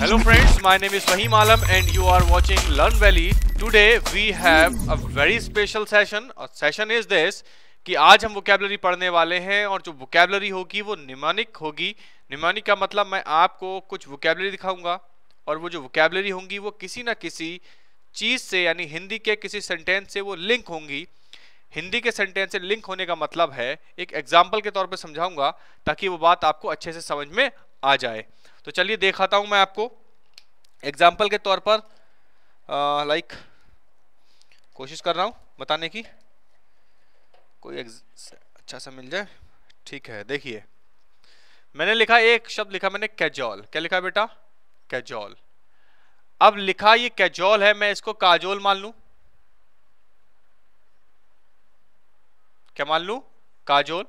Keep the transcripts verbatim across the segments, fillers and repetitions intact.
Hello friends, my name is Fahim Alam and you are watching Learn Valley. Today we have a very special session. और session is this कि आज हम vocabulary पढ़ने वाले हैं और जो vocabulary होगी वो निमोनिक होगी. निमोनिक का मतलब मैं आपको कुछ vocabulary दिखाऊंगा और वो जो vocabulary होंगी वो किसी ना किसी चीज़ से यानी हिंदी के किसी सेंटेंस से वो लिंक होंगी. हिंदी के सेंटेंस से लिंक होने का मतलब है एक एग्जाम्पल के तौर पे समझाऊंगा ताकि वो बात आपको अच्छे से समझ में आ जाए. तो चलिए दिखाता हूं मैं आपको एग्जाम्पल के तौर पर. लाइक कोशिश कर रहा हूं बताने की, कोई अच्छा सा मिल जाए. ठीक है, देखिए मैंने लिखा एक शब्द लिखा मैंने कैजोल. क्या लिखा बेटा? कैजोल. अब लिखा ये कैजोल है, मैं इसको काजोल मान लूं. क्या मान लूं? काजोल.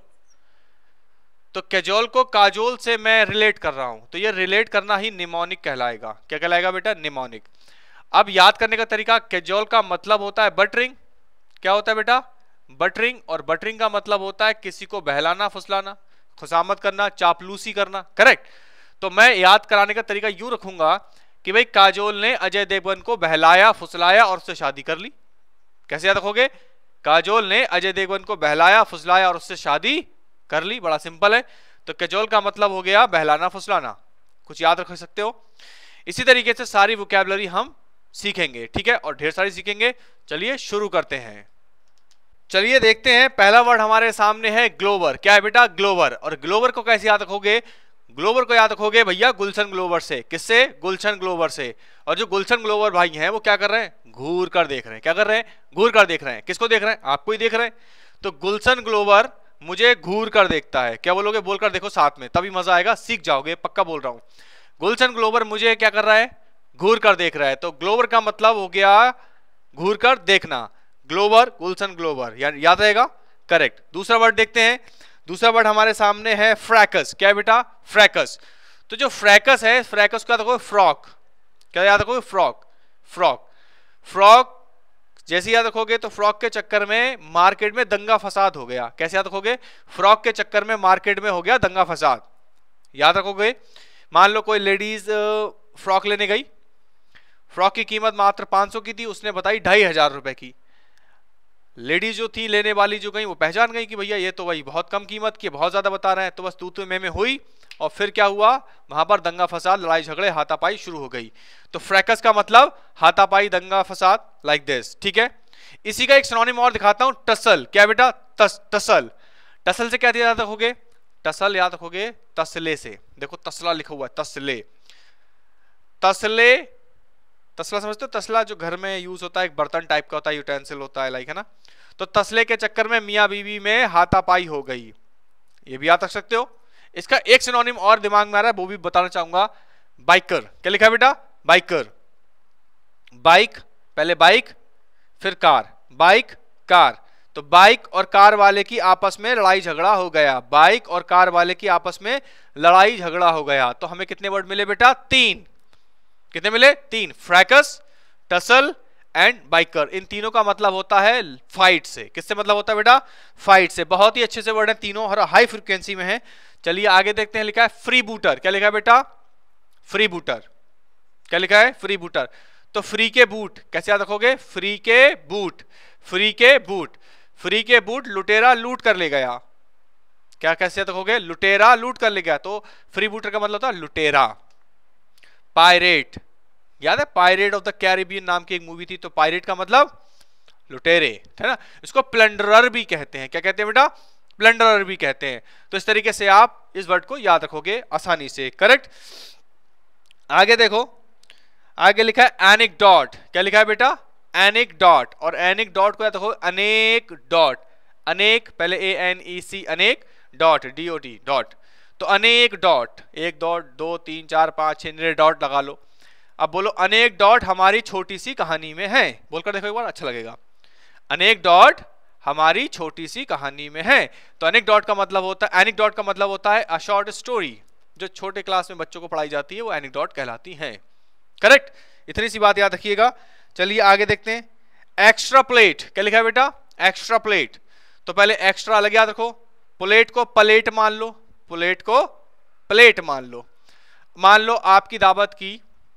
तो कैजोल को काजोल से मैं रिलेट कर रहा हूं, तो ये रिलेट करना ही निमोनिक कहलाएगा. क्या कहलाएगा बेटा? निमोनिक. अब याद करने का तरीका, कैजोल का मतलब होता है बटरिंग. क्या होता है बेटा? बटरिंग. और बटरिंग का मतलब होता है किसी को बहलाना, फुसलाना, खुशामद करना, चापलूसी करना. करेक्ट. तो मैं याद कराने का तरीका यूं रखूंगा कि भाई काजोल ने अजय देवगन को बहलाया, फुसलाया और उससे शादी कर ली. कैसे याद रखोगे? काजोल ने अजय देवगन को बहलाया, फुसलाया और उससे शादी कर ली. बड़ा सिंपल है. तो कैजोल का मतलब हो गया बहलाना, फुसलाना. कुछ याद रख सकते हो. इसी तरीके से सारी वोकैबुलरी हम सीखेंगे, ठीक है, और ढेर सारी सीखेंगे. चलिए शुरू करते हैं. चलिए देखते हैं. पहला वर्ड हमारे सामने है ग्लोवर. क्या है बेटा? ग्लोवर. और ग्लोवर को कैसे याद रखोगे? ग्लोवर को याद रखोगे भैया गुलशन ग्लोवर से. किससे? गुलशन ग्लोवर से. और जो गुलशन ग्लोवर भाई हैं वो क्या कर रहे हैं? घूर कर देख रहे हैं. क्या कर रहे हैं? घूर कर देख रहे हैं. किसको देख रहे हैं? आपको ही देख रहे हैं. तो गुलशन ग्लोवर मुझे घूर कर देखता है. क्या बोलोगे? बोलकर देखो साथ में, तभी मजा आएगा, सीख जाओगे, पक्का बोल रहा हूं. गुलशन ग्लोवर मुझे क्या कर रहा है? घूर कर देख रहा है. तो ग्लोवर का मतलब हो गया घूर कर देखना. ग्लोवर, गुलशन ग्लोवर, या, याद रहेगा. करेक्ट. दूसरा वर्ड देखते हैं. दूसरा वर्ड हमारे सामने है फ्रैकस. क्या है बेटा? फ्रैकस. तो जो फ्रैकस है, फ्रैकस को याद रखोगे फ्रॉक. क्या याद रखोगे? फ्रॉक. फ्रॉक. फ्रॉक जैसे याद रखोगे तो फ्रॉक के चक्कर में मार्केट में दंगा फसाद हो गया. कैसे याद रखोगे? फ्रॉक के चक्कर में मार्केट में हो गया दंगा फसाद. याद रखोगे. मान लो कोई लेडीज फ्रॉक लेने गई, फ्रॉक की कीमत मात्र पांच सौ की थी, उसने बताई ढाई हजार रुपए की. लेडीज जो थी लेने वाली जो गई वो पहचान गई कि भैया ये तो भाई बहुत कम कीमत की, बहुत ज्यादा बता रहे हैं. तो बस तू तो मैं में हुई और फिर क्या हुआ? वहां पर दंगा फसाद, लड़ाई झगड़े, हाथापाई शुरू हो गई. तो फ्रैकस का मतलब हाथापाई, दंगा फसाद, लाइक दिस. ठीक है. इसी का एक सिनोनिम और दिखाता हूं. टसल. क्या बेटा? तस, टसल. टसल से क्या याद रखोगे? टसल याद रखोगे तसले से. देखो तसला लिखा हुआ है, तसले. तसले, तसला समझते हो? तसला जो घर में यूज होता है, एक बर्तन टाइप का होता है, यूटेंसिल होता है, लाइक, है ना. तो तसले के चक्कर में मियां बीवी में हाथापाई हो गई. ये भी याद रख सकते हो. इसका एक सिनोनिम और दिमाग में आ रहा है, वो भी बताना चाहूंगा. बाइकर. क्या लिखा है बेटा? बाइकर. बाइक, पहले बाइक फिर कार. Bike, car. तो बाइक और कार वाले की आपस में लड़ाई झगड़ा हो गया. बाइक और कार वाले की आपस में लड़ाई झगड़ा हो गया. तो हमें कितने वर्ड मिले बेटा? तीन. कितने मिले? तीन. Fracas, tussle and biker. इन तीनों का मतलब होता है फाइट से. किससे मतलब होता है बेटा? फाइट से. बहुत ही अच्छे से वर्ड है तीनों और हाई फ्रीक्वेंसी में है. चलिए आगे देखते हैं. लिखा है फ्री बूटर. क्या लिखा है बेटा? Freebooter. क्या लिखा है? Freebooter. तो फ्री के बूट कैसे याद रखोगे? फ्री के बूट. फ्री के बूट. फ्री के बूट लुटेरा लूट कर ले गया. क्या कैसे याद रखोगे? लुटेरा लूट कर ले गया. तो फ्री बूटर का मतलब होता है लुटेरा. पायरेट. याद है पायरेट ऑफ द कैरिबियन नाम की एक मूवी थी. तो पायरेट का मतलब लुटेरे, है ना. इसको प्लंडरर भी कहते हैं. क्या कहते हैं बेटा? प्लंडरर भी कहते हैं. तो इस तरीके से आप इस वर्ड को याद रखोगे आसानी से. करेक्ट. आगे देखो. आगे लिखा है एनेक्डोट. क्या लिखा है बेटा? एनेक्डोट. और एनेक्डोट को याद रखो अनेक डॉट. अनेक, पहले ए एन ई सी, अनेक, dot, D O T, dot. तो अनेक डॉट. एक डॉट, दो, तीन, चार, पांच, छह डॉट लगा लो. अब बोलो अनेक डॉट हमारी छोटी सी कहानी में है. बोलकर देखो एक बार, अच्छा लगेगा. अनेक डॉट हमारी छोटी सी कहानी में है. तो अनेक डॉट का मतलब होता है, एनेक डॉट का मतलब होता है अ शॉर्ट स्टोरी. जो छोटे क्लास में बच्चों को पढ़ाई जाती है वो एनेक डॉट कहलाती है. करेक्ट. इतनी सी बात याद रखिएगा. चलिए आगे देखते हैं. Extra plate. क्या लिखा है बेटा? Extra plate. तो पहले एक्स्ट्रा अलग याद रखो. प्लेट को प्लेट मान लो. प्लेट को प्लेट मान लो. मान लो आपकी दावत की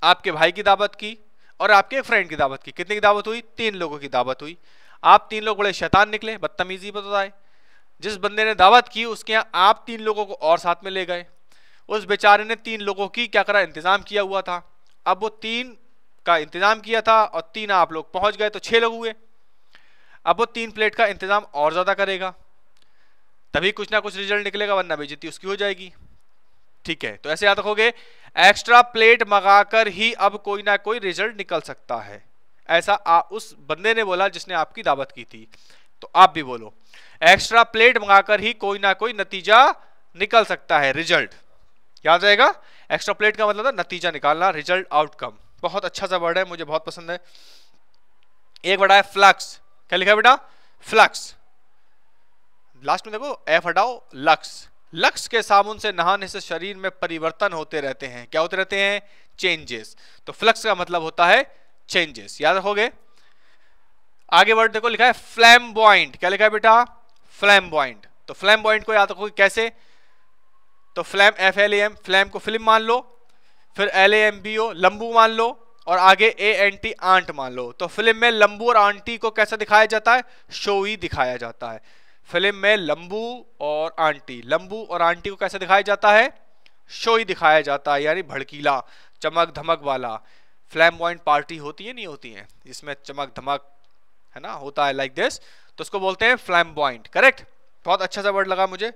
आपके भाई की दावत की और आपके एक फ्रेंड की दावत की। कितने की दावत हुई? तीन लोगों की दावत हुई। आप तीन लोग बड़े शैतान निकले, बदतमीजी बताए। जिस बंदे ने दावत की उसके यहाँ आप तीन लोगों को और साथ में ले गए। उस बेचारे ने तीन लोगों की क्या करा? इंतजाम किया हुआ था। अब वो तीन का इंतजाम किया था और तीन आप लोग पहुंच गए तो छह लोग हुए। अब वो तीन प्लेट का इंतजाम और ज्यादा करेगा, तभी कुछ ना कुछ रिजल्ट निकलेगा, वरना बेइज्जती उसकी हो जाएगी। ठीक है, तो ऐसे याद रखोगे, एक्स्ट्रा प्लेट मंगाकर ही अब कोई ना कोई रिजल्ट निकल सकता है। ऐसा आ, उस बंदे ने बोला जिसने आपकी दावत की थी। तो आप भी बोलो, एक्स्ट्रा प्लेट मंगाकर ही कोई ना कोई नतीजा निकल सकता है, रिजल्ट। याद रहेगा, एक्स्ट्रा प्लेट का मतलब था नतीजा निकालना, रिजल्ट, आउटकम। बहुत अच्छा सा वर्ड है, मुझे बहुत पसंद है। एक वर्ड है फ्लक्स। क्या लिखा है बेटा? फ्लक्स। लास्ट में देखो एफ हटाओ, लक्स। लक्स के साबुन से नहाने से शरीर में परिवर्तन होते रहते हैं। क्या होते रहते हैं? चेंजेस। तो फ्लक्स का मतलब होता है चेंजेस। याद रखोगे। आगे वर्ड देखो, लिखा है फ्लैम्बॉइंट। क्या लिखा है बेटा? फ्लैम्बॉइंट। तो फ्लैम्बॉइंट को याद रखोगे कैसे? तो flam, F L A M, flam को फिल्म मान लो, फिर L A M B O लंबू मान लो, और आगे ए एन टी आंट मान लो। तो फिल्म में लंबू और आंटी को कैसा दिखाया जाता है? शोई दिखाया जाता है। फिल्म में लंबू और आंटी, लंबू और आंटी को कैसे दिखाया जाता है? शोई दिखाया जाता है, यानी भड़कीला, चमक धमक वाला। फ्लैम्बॉइंट पार्टी होती है, नहीं होती है, जिसमें चमक धमक है ना, होता है लाइक दिस, तो उसको बोलते हैं फ्लैम्बॉइंट। करेक्ट, बहुत अच्छा सा वर्ड लगा मुझे।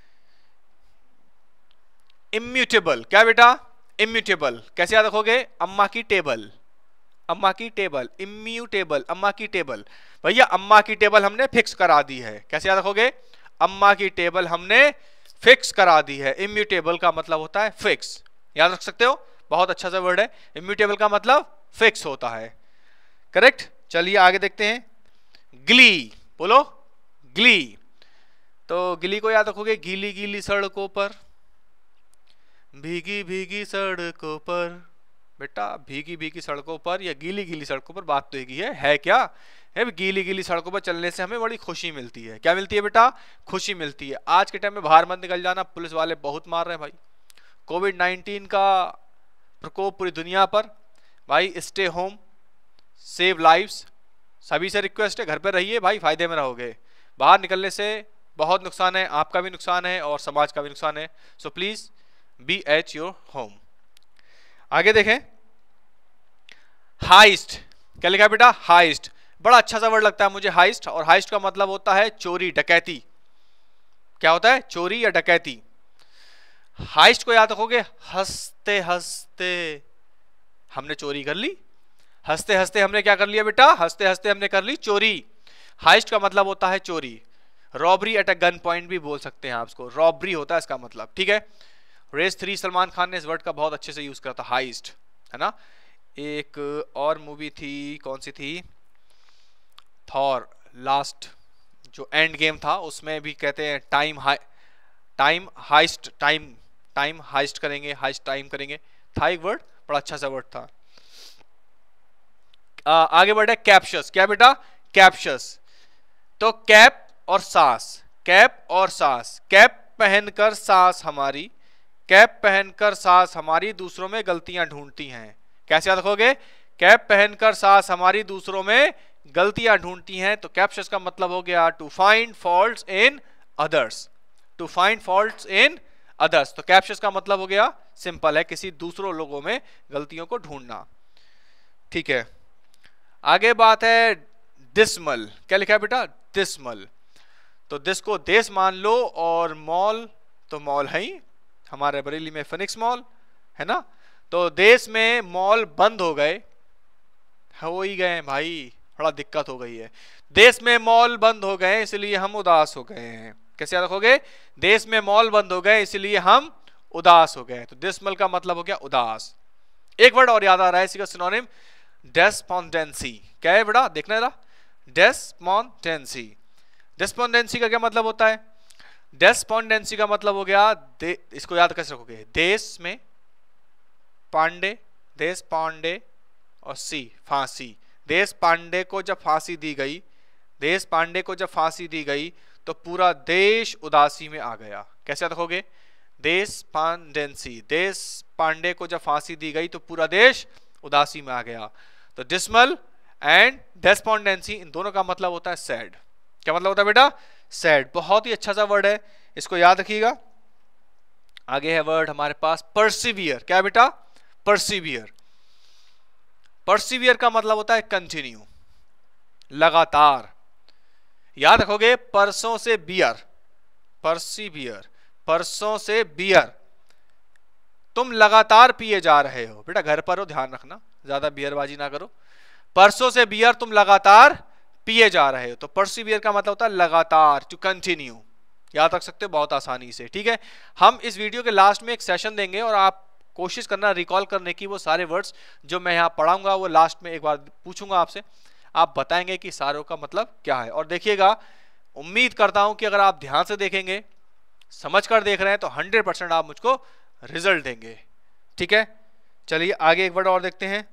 इम्यूटेबल। क्या बेटा? इम्यूटेबल। कैसे याद रखोगे? अम्मा की टेबल, अम्मा की टेबल, इम्यूटेबल, अम्मा की टेबल। भैया अम्मा की टेबल हमने फिक्स करा दी है। कैसे याद रखोगे? अम्मा की टेबल हमने फिक्स करा दी है। इम्यूटेबल का मतलब होता है फिक्स। याद रख सकते हो, बहुत अच्छा सा वर्ड है। इम्यूटेबल का मतलब फिक्स होता है। करेक्ट। चलिए आगे देखते हैं। ग्ली। बोलो, ग्ली। तो ग्ली को याद रखोगे, गीली गीली सड़कों पर, भीगी भीगी सड़कों पर। बेटा भीगी भीगी सड़कों पर या गीली गीली सड़कों पर, बात तो एक ही है, है क्या है? गीली गीली सड़कों पर चलने से हमें बड़ी खुशी मिलती है। क्या मिलती है बेटा? खुशी मिलती है। आज के टाइम में बाहर मत निकल जाना, पुलिस वाले बहुत मार रहे हैं भाई। कोविड नाइनटीन का प्रकोप पूरी दुनिया पर, भाई स्टे होम, सेव लाइव्स। सभी से रिक्वेस्ट है, घर पर रहिए भाई, फायदे में रहोगे। बाहर निकलने से बहुत नुकसान है, आपका भी नुकसान है और समाज का भी नुकसान है। So please be at your home. आगे देखें, हाइस्ट। क्या लिखा है बेटा? हाइस्ट। बड़ा अच्छा सा वर्ड लगता है मुझे हाइस्ट, और हाइस्ट का मतलब होता है चोरी, डकैती। क्या होता है? चोरी या डकैती। हाइस्ट को याद रखोगे, हंसते हंसते हमने चोरी कर ली। हंसते हंसते हमने क्या कर लिया बेटा? हंसते हंसते हमने कर ली चोरी। हाइस्ट का मतलब होता है चोरी। Robbery at a gun point भी बोल सकते हैं आप इसको, रॉबरी होता है इसका मतलब। ठीक है। रेस थ्री, सलमान खान ने इस वर्ड का बहुत अच्छे से यूज करा था, हाइस्ट, है ना। एक और मूवी थी, कौन सी थी? थॉर लास्ट, जो एंड गेम था, उसमें भी कहते हैं time high, time heist, time time heist करेंगे, हाइस्ट टाइम करेंगे, था एक वर्ड, बड़ा अच्छा सा वर्ड था। आ, आगे वर्ड है कैप्शस। क्या बेटा? कैप्शस। तो कैप और सास, कैप और सास। कैप पहनकर सास हमारी, कैप पहनकर सास हमारी दूसरों में गलतियां ढूंढती हैं। कैसे याद रखोगे? कैप पहनकर सास हमारी दूसरों में गलतियां ढूंढती हैं। तो कैप्शस का मतलब हो गया to find faults in others, to find faults in others. तो कैप्शस का मतलब हो गया, सिंपल है, किसी दूसरों लोगों में गलतियों को ढूंढना। ठीक है। आगे बात है डिसमल। क्या लिखा है बेटा? डिसमल। तो दिस को देश मान लो, और मॉल तो मॉल है ही, हमारे बरेली में फिनिक्स मॉल है ना। तो देश में मॉल बंद हो गए, हो ही गए भाई, बड़ा दिक्कत हो गई है। देश में मॉल बंद हो गए इसलिए हम उदास हो गए हैं। कैसे याद रखोगे? देश में मॉल बंद हो गए इसलिए हम उदास हो गए। तो डिसमल का मतलब हो गया उदास। एक वर्ड और याद आ रहा है इसी का सिनोनिम, डेस्पोंडेंसी। क्या है बेटा? देखना जरा, डेस्पोंडेंसी। डेस्पोंडेंसी का क्या मतलब होता है? डेस्पोंडेंसी का मतलब हो गया, इसको याद कैसे रखोगे? देश में पांडे, देश पांडे और सी, फांसी। देश पांडे को जब फांसी दी गई, देश पांडे को जब फांसी दी गई तो पूरा देश उदासी में आ गया। कैसे याद रखोगे? देश पांडेंसी, देश पांडे को जब फांसी दी गई तो पूरा देश उदासी में आ गया। तो डिसमल एंड डेस्पोंडेंसी इन दोनों का मतलब होता है सैड। क्या मतलब होता है बेटा? सैड। बहुत ही अच्छा सा वर्ड है, इसको याद रखिएगा। आगे है वर्ड हमारे पास परसिवियर। क्या है बेटा? परसिवियर। परसिवियर का मतलब होता है कंटिन्यू, लगातार। याद रखोगे परसों से बियर, परसिवियर, परसों से बियर, तुम लगातार पिए जा रहे हो। बेटा घर पर हो, ध्यान रखना, ज्यादा बियरबाजी ना करो। परसों से बियर तुम लगातार पिए जा रहे हो। तो परसिवियर का मतलब होता है लगातार, टू कंटिन्यू। याद रख सकते हो बहुत आसानी से। ठीक है, हम इस वीडियो के लास्ट में एक सेशन देंगे और आप कोशिश करना रिकॉल करने की, वो सारे वर्ड्स जो मैं यहाँ पढ़ाऊंगा वो लास्ट में एक बार पूछूंगा आपसे, आप बताएंगे कि सारों का मतलब क्या है। और देखिएगा, उम्मीद करता हूं कि अगर आप ध्यान से देखेंगे, समझ कर देख रहे हैं, तो हंड्रेड परसेंट आप मुझको रिजल्ट देंगे। ठीक है, चलिए आगे एक वर्ड और देखते हैं।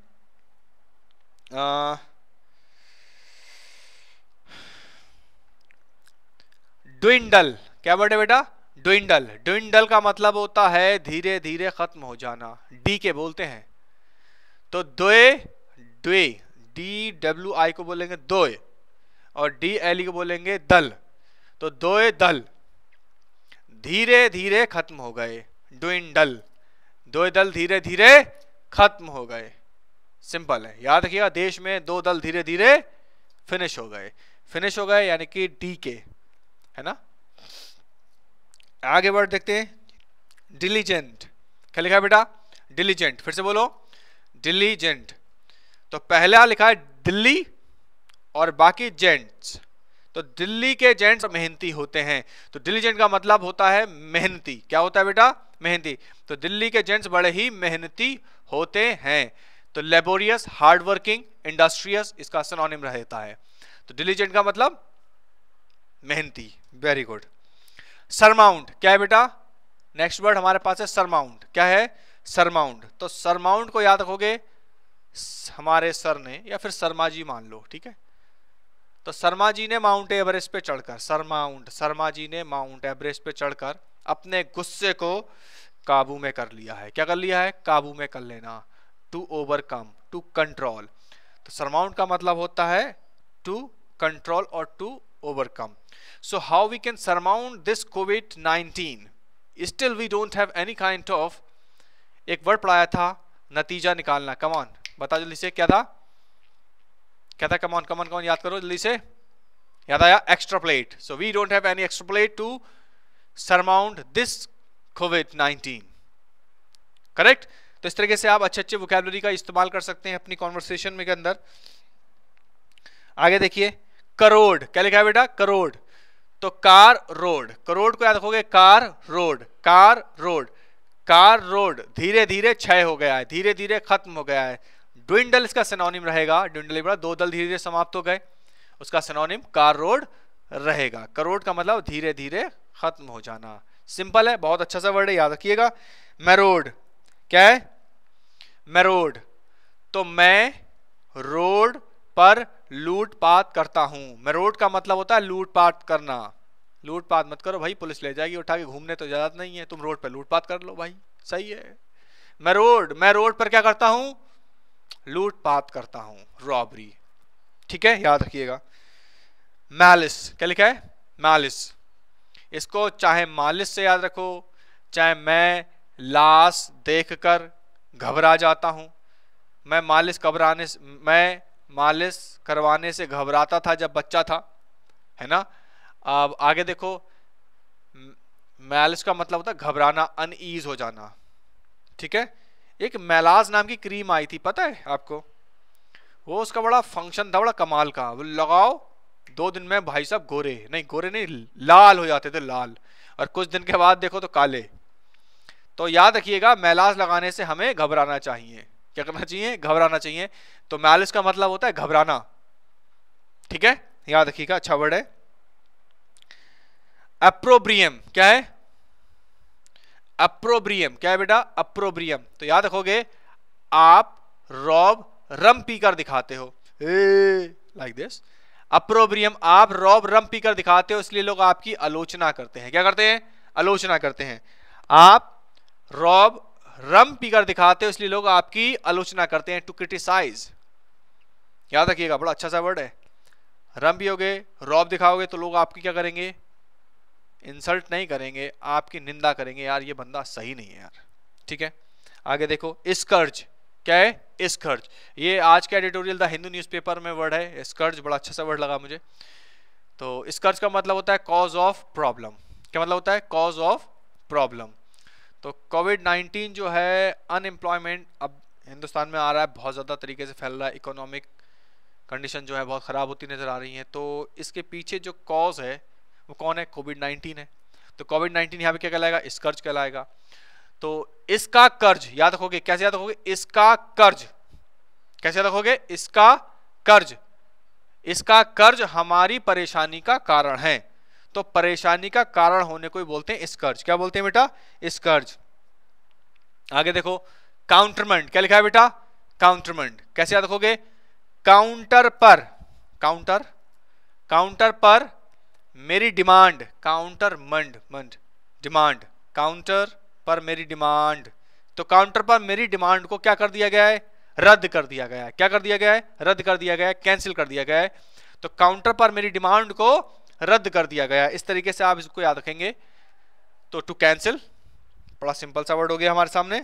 ड्विंडल। क्या वर्ड है बेटा? ड्विंडल। ड्विंडल का मतलब होता है धीरे धीरे खत्म हो जाना। डी के बोलते हैं तो द्वे, द्वे, डी डब्ल्यू आई को बोलेंगे दोए, और डी एल ई को बोलेंगे दल। तो दोए दल, धीरे धीरे खत्म हो गए। ड्विंडल, दो दल धीरे धीरे खत्म हो गए। सिंपल है, याद रखिएगा। देश में दो दल धीरे धीरे फिनिश हो गए। फिनिश हो गए यानी कि डी के, है ना। आगे वर्ड देखते हैं, डिलीजेंट। क्या लिखा है बेटा? डिलीजेंट। फिर से बोलो, डिलीजेंट। तो पहला लिखा है दिल्ली और बाकी जेंट्स। तो दिल्ली के जेंट्स मेहनती होते हैं, तो डिलीजेंट का मतलब होता है मेहनती। क्या होता है बेटा? मेहनती। तो दिल्ली के जेंट्स बड़े ही मेहनती होते हैं। तो लेबोरियस, हार्ड वर्किंग, इंडस्ट्रियस इसका सिनोनिम रहता है। तो डिलीजेंट का मतलब मेहनती। Very good. सरमाउंट। क्या है बेटा? नेक्स्ट वर्ड हमारे पास है सरमाउंट। क्या है? सरमाउंट। तो सरमाउंट को याद रखोगे, हमारे सर ने, या फिर शर्मा जी मान लो। ठीक है, तो शर्मा जी ने माउंट एवरेस्ट पे चढ़कर, सरमाउंट, शर्मा जी ने माउंट एवरेस्ट पे चढ़कर अपने गुस्से को काबू में कर लिया है। क्या कर लिया है? काबू में कर लेना। To overcome, to control. तो सरमाउंट का मतलब होता है टू कंट्रोल और to overcome. So how we can surmount this COVID nineteen? Still we don't have any kind of, एक वर्ड पढ़ाया था, नतीजा निकालना। कम ऑन, बता जल्दी से, क्या था? क्या था? Come on, come on, come on, याद करो जल्दी से। याद आया? Extrapolate. So we don't have any extrapolate to surmount this COVID nineteen. Correct. तो इस तरीके से आप अच्छे अच्छे वोकैबुलरी का इस्तेमाल कर सकते हैं अपनी कॉन्वर्सेशन में के अंदर। आगे देखिए, करोड़। क्या लिखा है बेटा? करोड़। तो कार रोड, करोड़ को याद रखोगे, car road, car road, car road धीरे धीरे क्षय हो गया है, धीरे धीरे खत्म हो गया है। ड्विंडल इसका सिनोनिम रहेगा। ड्विंडल बड़ा, दो दल धीरे धीरे समाप्त हो गए, उसका सिनोनिम कार रोड रहेगा। करोड़ का मतलब धीरे धीरे खत्म हो जाना। सिंपल है, बहुत अच्छा सा वर्ड है, याद रखिएगा। मैरोड। क्या है? मैरोड। तो मैं रोड पर लूटपाट करता हूं। मैरोड का मतलब होता है लूटपाट करना। लूटपाट मत करो भाई, पुलिस ले जाएगी उठा के, घूमने तो इजाजत नहीं है, तुम रोड पर लूटपाट कर लो भाई, सही है। मैं रोड, मैं रोड पर क्या करता हूं? लूटपाट करता हूं, रॉबरी। ठीक है, याद रखिएगा। मैलिस। क्या लिखा है? मैलिस। इसको चाहे मालिस से याद रखो, चाहे मैं लाश देखकर घबरा जाता हूं। मैं मालिस घबराने से, मैं मालिश करवाने से घबराता था जब बच्चा था, है ना। अब आगे देखो, मैलिश का मतलब होता है घबराना, अनईज हो जाना। ठीक है, एक मैलाज नाम की क्रीम आई थी, पता है आपको? वो उसका बड़ा फंक्शन था, बड़ा कमाल का। वो लगाओ, दो दिन में भाई साहब गोरे नहीं, गोरे नहीं, लाल हो जाते थे, लाल। और कुछ दिन के बाद देखो तो काले। तो याद रखिएगा, मैलाज लगाने से हमें घबराना चाहिए। क्या करना चाहिए? घबराना चाहिए। तो मैलिस का मतलब होता है घबराना। ठीक है, याद रखिएगा, अच्छा वर्ड है। अप्रोब्रियम। क्या है? अप्रोब्रियम। क्या है बेटा? अप्रोब्रियम। तो याद रखोगे, आप रॉब रम पीकर दिखाते हो, लाइक दिस। अप्रोब्रियम, आप रॉब रम पीकर दिखाते हो, इसलिए लोग आपकी आलोचना करते हैं। क्या करते हैं? आलोचना करते हैं। आप रॉब रम पीकर दिखाते हो इसलिए लोग आपकी आलोचना करते हैं, टू क्रिटिसाइज, याद रखिएगा, बड़ा अच्छा सा वर्ड है। रम पियोगे, रौब दिखाओगे तो लोग आपकी क्या करेंगे, इंसल्ट नहीं करेंगे, आपकी निंदा करेंगे, यार ये बंदा सही नहीं है यार। ठीक है, आगे देखो, स्कर्ज, क्या है स्कर्ज, ये आज का एडिटोरियल द हिंदू न्यूज़पेपर में वर्ड है स्कर्ज, बड़ा अच्छा सा वर्ड लगा मुझे। तो स्कर्ज का मतलब होता है कॉज ऑफ प्रॉब्लम, क्या मतलब होता है, कॉज ऑफ प्रॉब्लम। तो कोविड नाइन्टीन जो है, अनएम्प्लॉयमेंट अब हिंदुस्तान में आ रहा है, बहुत ज़्यादा तरीके से फैल रहा है, इकोनॉमिक कंडीशन जो है बहुत ख़राब होती नज़र आ रही है। तो इसके पीछे जो कॉज है वो कौन है, कोविड नाइन्टीन है। तो कोविड नाइन्टीन यहाँ पे क्या कहलाएगा, स्कर्ज कहलाएगा। तो इसका कर्ज याद रखोगे, कैसे याद रखोगे, इसका कर्ज, कैसे याद रखोगे, इसका कर्ज, इसका कर्ज हमारी परेशानी का कारण है। तो परेशानी का कारण होने को ही बोलते हैं स्कर्ज, क्या बोलते हैं बेटा, स्कर्ज। आगे देखो, काउंटरमेंट, क्या लिखा है बेटा, काउंटरमेंट, कैसे याद रखोगे, काउंटर पर, काउंटर, काउंटर पर मेरी डिमांड, काउंटर मंड मंड डिमांड, काउंटर पर मेरी डिमांड। तो काउंटर पर मेरी डिमांड को क्या कर दिया गया है, रद्द कर दिया गया है, क्या कर दिया गया है, रद्द कर दिया गया है, कैंसिल कर दिया गया है। तो काउंटर पर मेरी डिमांड को रद्द कर दिया गया है, इस तरीके से आप इसको याद रखेंगे। तो टू कैंसिल, बड़ा सिंपल सा वर्ड हो गया हमारे सामने।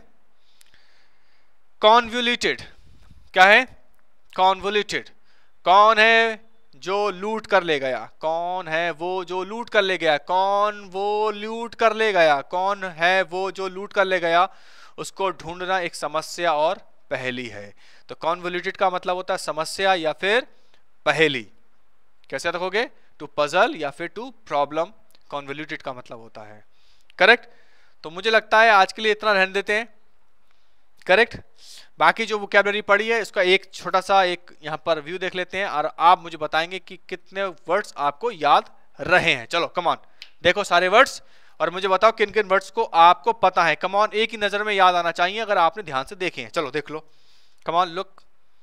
कॉन्वोल्यूटेड, क्या है, कॉन्वोल्यूटेड, कौन है जो लूट कर ले गया, कौन है वो जो लूट कर ले गया, कौन वो लूट कर ले गया, कौन है वो जो लूट कर ले गया, उसको ढूंढना एक समस्या और पहेली है। तो कॉन्वोल्यूटेड का मतलब होता है समस्या या फिर पहेली, कैसे रखोगे, टू पजल या फिर टू प्रॉब्लम, कॉन्वोल्यूटेड का मतलब होता है, करेक्ट। तो मुझे लगता है आज के लिए इतना रहने देते हैं, करेक्ट। बाकी जो वोकैबुलरी पढ़ी है इसका एक छोटा सा एक यहाँ पर व्यू देख लेते हैं और आप मुझे बताएंगे कि कितने वर्ड्स आपको याद रहे हैं। चलो कम ऑन, देखो सारे वर्ड्स और मुझे बताओ किन किन वर्ड्स को आपको पता है। कम ऑन, एक ही नजर में याद आना चाहिए अगर आपने ध्यान से देखे हैं। चलो देख लो, come on look.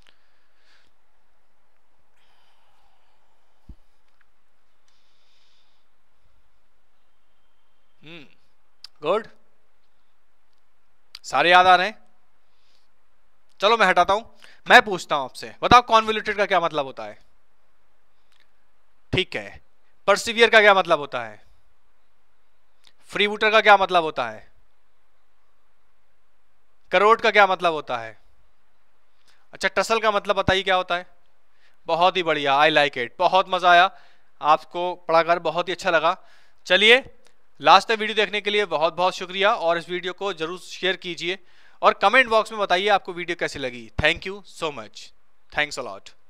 Hmm, good, सारे याद आ रहे हैं। चलो मैं हटाता हूं, मैं पूछता हूं आपसे, बताओ कॉन्वोल्यूटेड का क्या मतलब होता है। ठीक है, परसिवियर का क्या मतलब होता है, फ्रीबूटर का क्या मतलब होता है, करोट का क्या मतलब होता है, अच्छा टसल का मतलब बताइए क्या होता है। बहुत ही बढ़िया, आई लाइक इट, बहुत मजा आया, आपको पढ़ाकर बहुत ही अच्छा लगा। चलिए, लास्ट तक वीडियो देखने के लिए बहुत बहुत शुक्रिया और इस वीडियो को जरूर शेयर कीजिए और कमेंट बॉक्स में बताइए आपको वीडियो कैसी लगी। Thank you so much, thanks a lot.